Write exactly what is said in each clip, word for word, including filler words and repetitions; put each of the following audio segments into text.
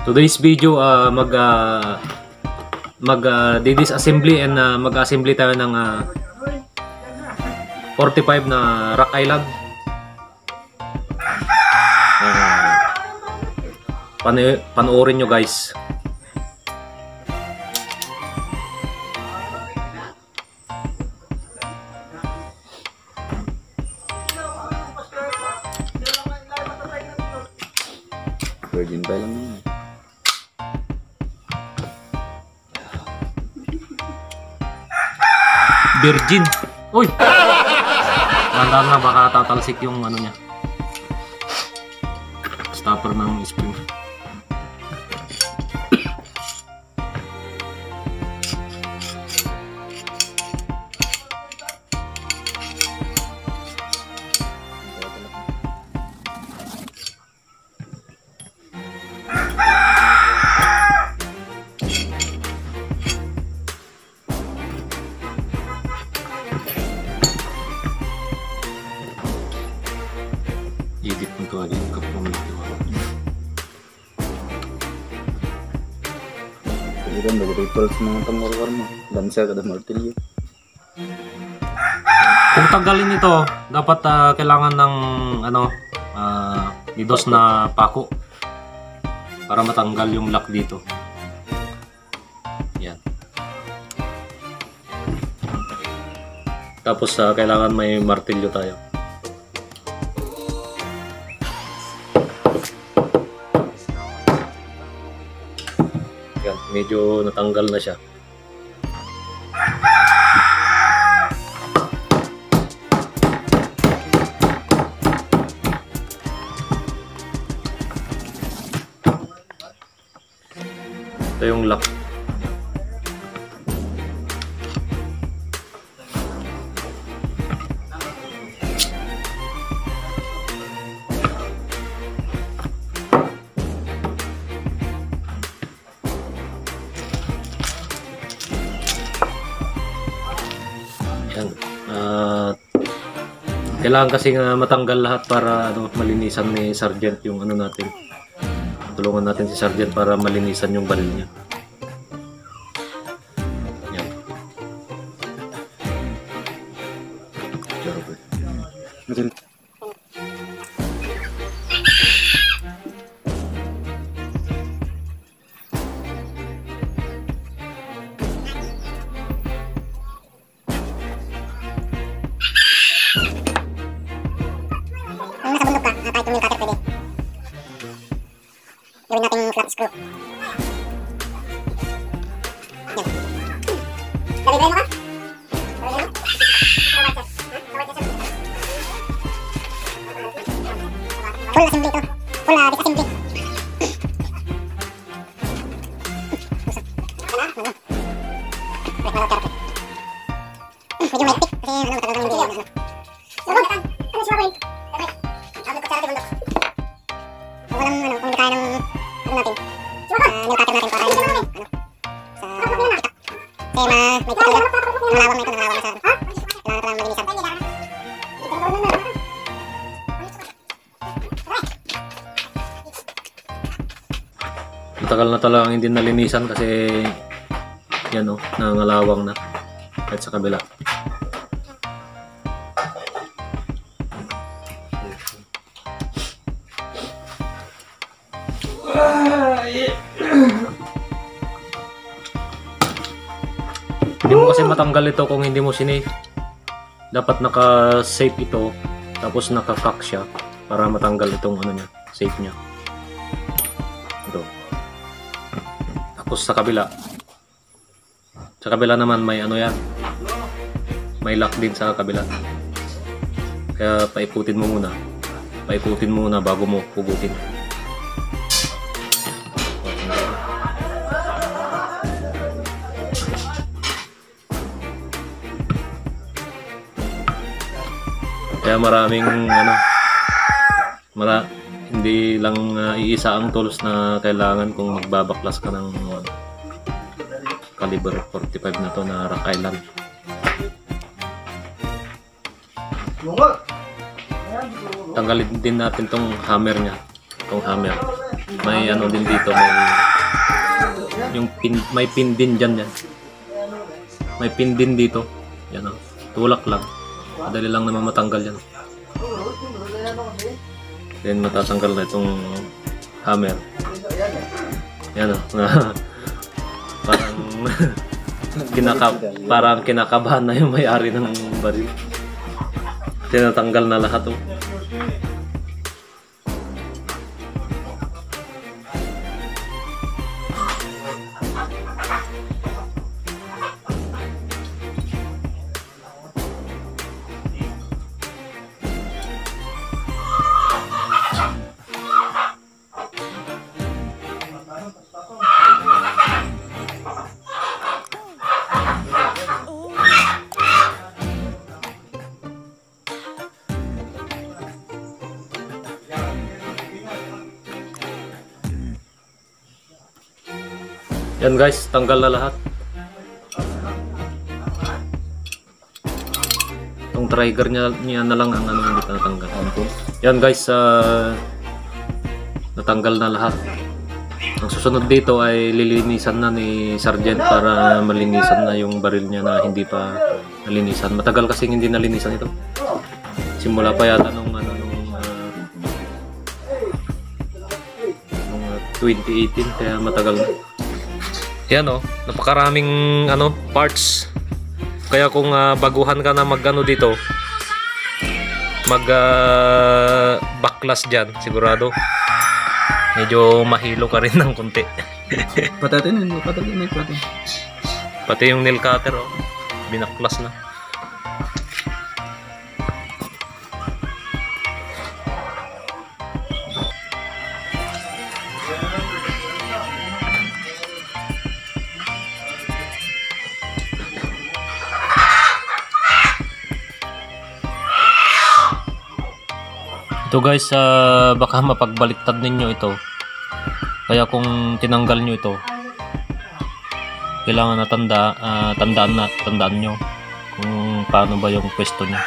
Today's video uh, mag uh, mag uh, disassembly and uh, mag-assembly tayo ng uh, forty-five na Rock Island. Uh, pan panoorin nyo guys. Virgin pa lang yun. Virgin. Uy! Tandaan na baka tatalsik yung ano niya. Stopper ng spring. Edit mo ito agad kapag ito. Jadi kan bagi ritual mga pangwarwar mo. Dansa kada martilyo. Kung tanggalin ito, dapat uh, kailangan ng ano, uh, idos na pako para matanggal yung lock dito. Yan. Tapos uh, kailangan may martilyo tayo. Yan, medyo natanggal na siya. Ito yung lock. Yan. Uh, kailangan kasi nga matanggal lahat para ano, malinisan ni Sergeant yung ano natin. Tulungan natin si Sergeant para malinisan yung baril niya. Yan. Madali. Kung nasa bundok ka, kahit kung yung cutter pwede. Gawin natin flat screw. Yan. Dali-dali mo ka? Dali-dali mo? Full assembly ito. Full uh, disassembly. Medyo mahigpit kasi ano, matagal kang hindi yan. Ano siya gawin? Walang ano, kung hindi kaya ng ano natin, uh, nail cutter natin para yung ano, sa kita. Kasi ma, may kitila, nangalawang na ito, nangalawang na sa ano. Kailangan ito lang malinisan. Matagal na talagang hindi nalinisan kasi yan o, nangalawang na kahit sa kabila. Hindi mo kasi matanggal ito kung hindi mo sinave. Dapat naka-safe ito tapos naka-cock siya para matanggal itong ano niya, safe niya. Ito. Tapos sa kabila. Sa kabila naman may ano yan. May lock din sa kabila. Kaya paikutin mo muna. Paikutin mo muna bago mo pugutin. Kaya maraming ano, mara, hindi lang uh, iisa ang tools na kailangan kung magbabaklas ka ng uh, caliber forty-five na to na Rock Island. Tanggalin din natin tong hammer niya, tong hammer. may ano din dito, may yung pin, may pin din dyan yan. May pin din dito. Yan o. Tulak lang. Madali lang naman matanggal yan. Then matatanggal na itong hammer. Yan o. Parang kinaka parang kinakabahan na yung may-ari ng baril. Tinatanggal na lahat o. Yan guys, tanggal na lahat. Itong trigger niya, niya na lang ang ano hindi pa natanggal. Yan guys, uh, natanggal na lahat. Ang susunod dito ay lilinisan na ni Sergeant para malinisan na yung baril niya na hindi pa nalinisan. Matagal kasi hindi nalinisan ito. Simula pa yata nung ano nung uh, nung uh, twenty eighteen, kaya matagal na. Yan o, napakaraming ano, parts. Kaya kung uh, baguhan ka na mag-ano dito, mag uh, backlash dyan, sigurado. Medyo mahilo ka rin ng konti. Patatin yun, patatin yun, patatin. Pati yung nail cutter o, binaklas na. Ito guys, uh, baka mapagbaliktad ninyo ito. Kaya kung tinanggal nyo ito, kailangan na tanda, uh, tandaan na, tandaan nyo kung paano ba yung pwesto nyo.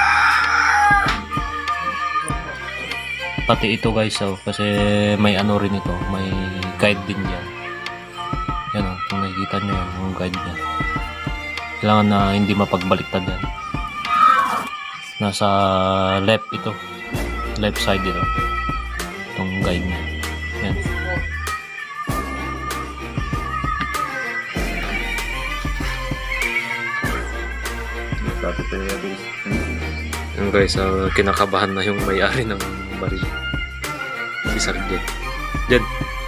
Pati ito guys, oh, kasi may ano rin ito, may guide din yan. Yan oh, kung nakikita nyo yung guide niya. Kailangan na hindi mapagbaliktad yan. Nasa left ito. Left side dito itong guide niya. Yan. Yan guys, uh, kinakabahan na yung may-ari ng baril, si Sergeant. Diyan.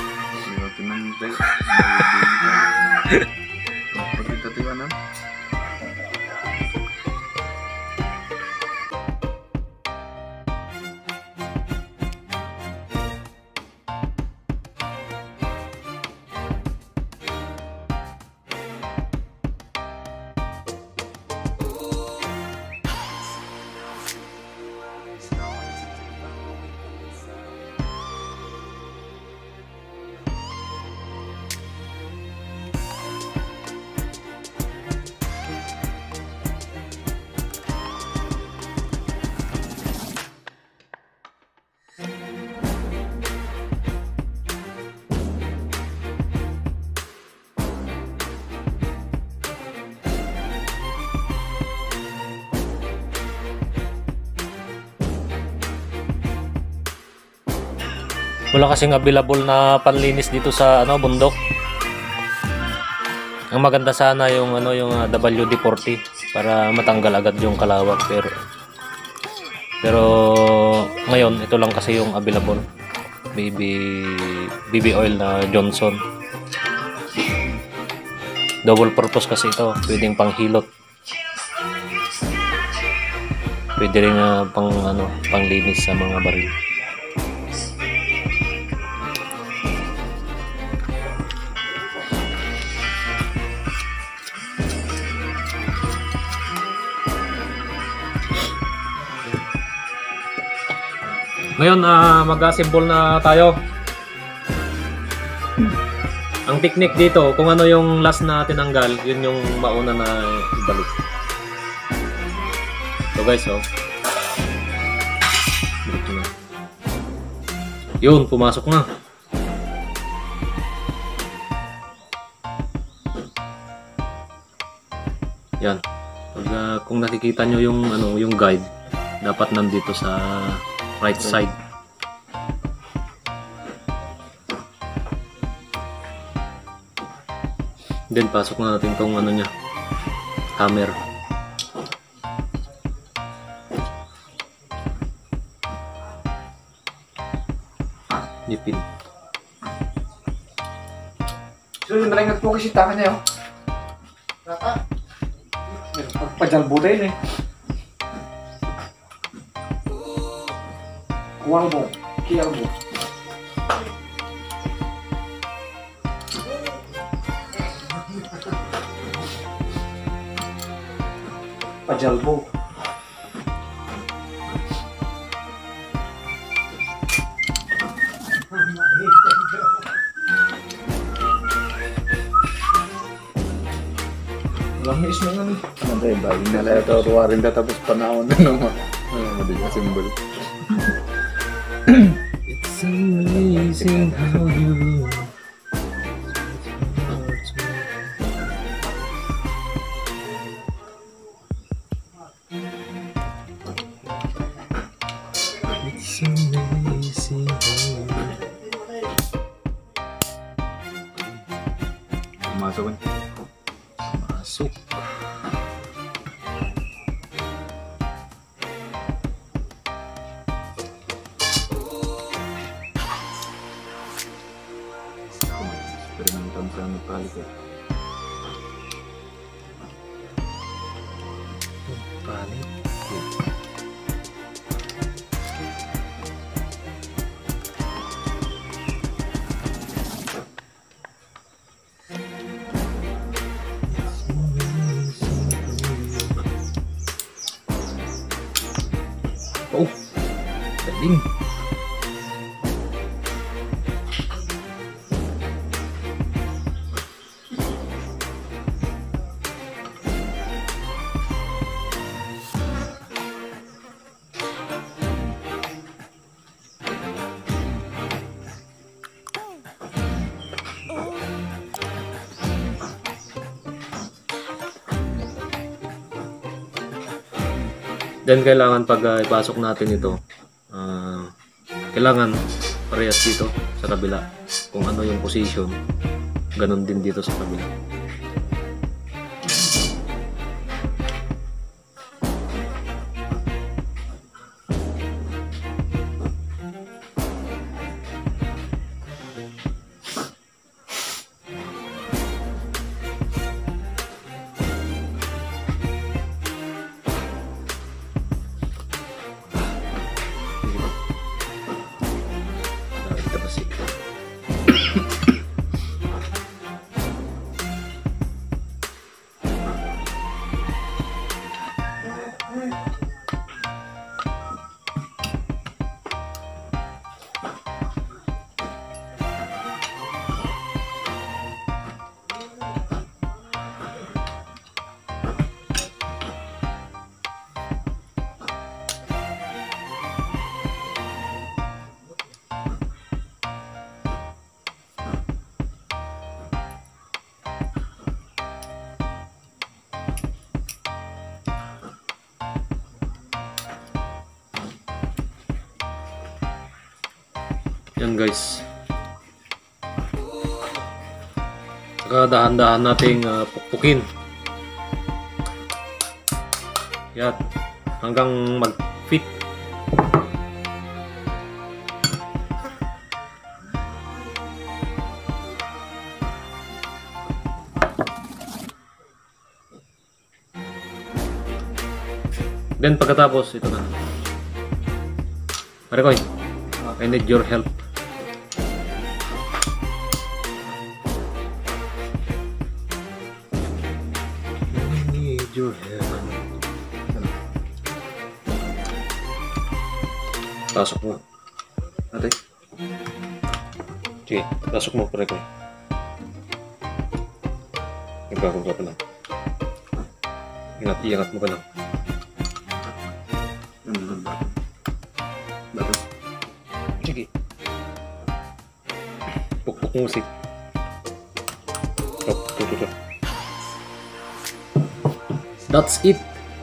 Wala kasing available na panlinis dito sa ano bundok. Ang maganda sana yung ano yung uh, W D forty para matanggal agad yung kalawang, pero pero ngayon ito lang kasi yung available. Baby baby oil na Johnson. Double purpose kasi ito, pwedeng panghilot. Pwede rin uh, pang ano, panglinis sa mga baril. Ngayon, uh, mag-assemble na tayo. Ang technique dito, kung ano yung last na tinanggal, yun yung mauna na ibalik. So guys, oh. Yun, pumasok na. Yan. Pag, ah, kung nakikita nyo yung, ano, yung guide, dapat nandito sa right side. Then pasok na natin tong ano niya, hammer. Nipin. So yun, nalingat po kasi taka niya, oh. Taka? Pagpajalbo din, eh. Kuwang mo. Kiyang mo. Pajalbo. Langis mo nga ni. Ano tayo ba? Yung nalaya ito, ruwarin ka tapos panahon na naman. Ano mo din ka simbol. It's amazing how you It's amazing how you Pumasok ko. Masuk. Experimentan sa ano kali ko. Panik. Oh, galing. Then kailangan pag uh, ipasok natin ito, uh, kailangan parehas dito sa kabila. Kung ano yung position, ganun din dito sa kabila. Kita pasti. Yan guys. Saka dahan-dahan nating uh, pukpukin. Yan. Hanggang mag-fit. Then pagkatapos, ito na. Marikoy, I need your help. I need your help. Pasok mo. Ate? Sige, pasok mo, Marikoy. Nagkakong ka pa lang. Ingat, iangat mo ka lang. Ano ba? Bakit? Sige. Pukpuk musik. Tok, tok, tok, tok. That's it.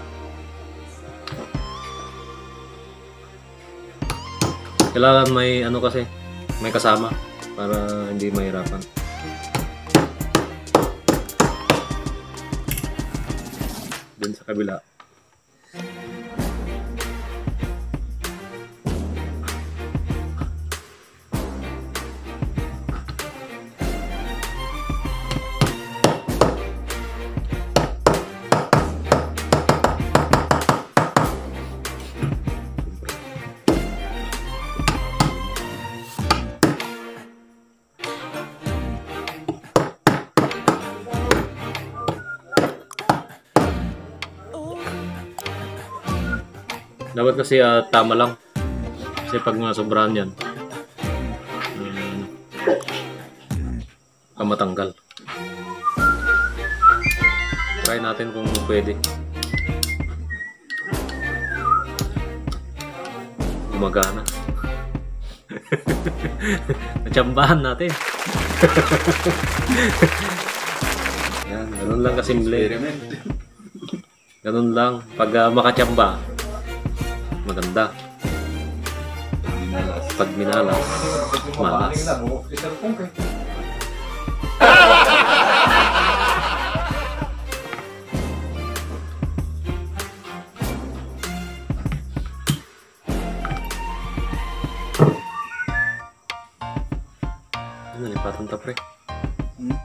Kailangan may ano kasi, may kasama para hindi mahirapan. Dun sa kabila. Dapat kasi uh, tama lang. Kasi pag mga sobrahan yan, um, kamatanggal. Try natin kung pwede. Gumagana. Natsambahan natin. Yan, ganun lang kasimple. Ganun lang. Pag uh, makatsamba, maganda. Pag minalas, malas. Ano, lipatan ta pre? Hmm?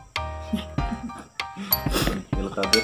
Delikado.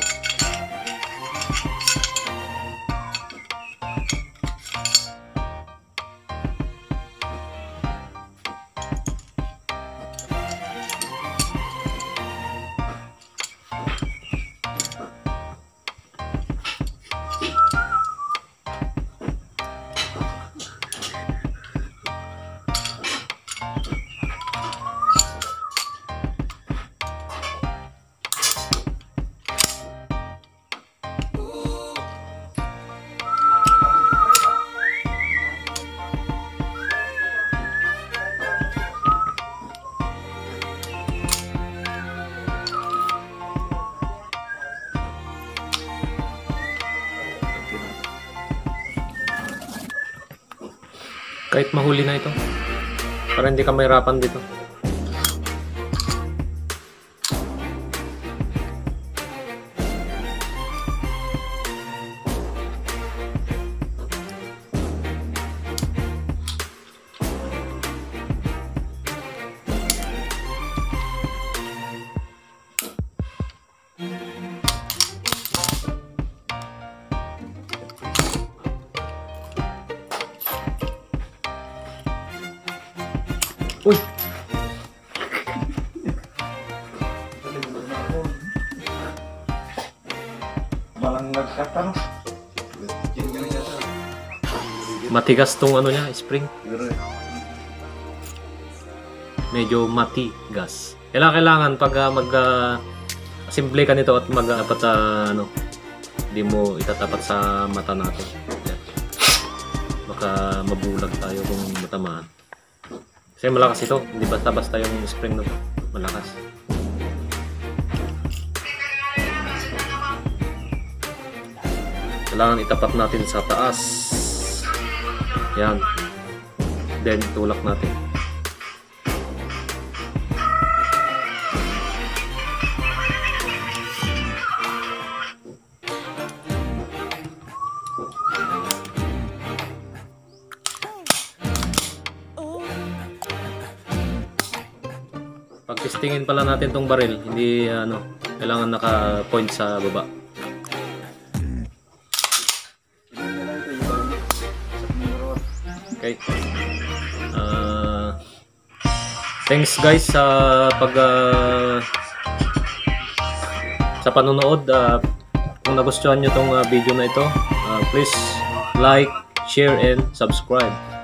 Kahit mahuli na ito, para hindi ka mahirapan dito. Uy! Malang nagkata, no? Matigas tong ano niya, spring. Medyo matigas. Kailangan kailangan pag uh, mag uh, assemble ka nito at mag-apat sa ano, hindi mo itatapat sa mata natin. Yan. Baka mabulag tayo kung matamaan. Kasi malakas ito, hindi basta-basta yung spring na to. Malakas. Kailangan itapat natin sa taas. Yan. Then, tulak natin. Pag-testingin pala natin tong baril, hindi ano, kailangan naka-point sa baba. Okay. Uh, thanks guys sa pag uh, sa panonood. Uh, kung nagustuhan nyo tong uh, video na ito, uh, please like, share and subscribe.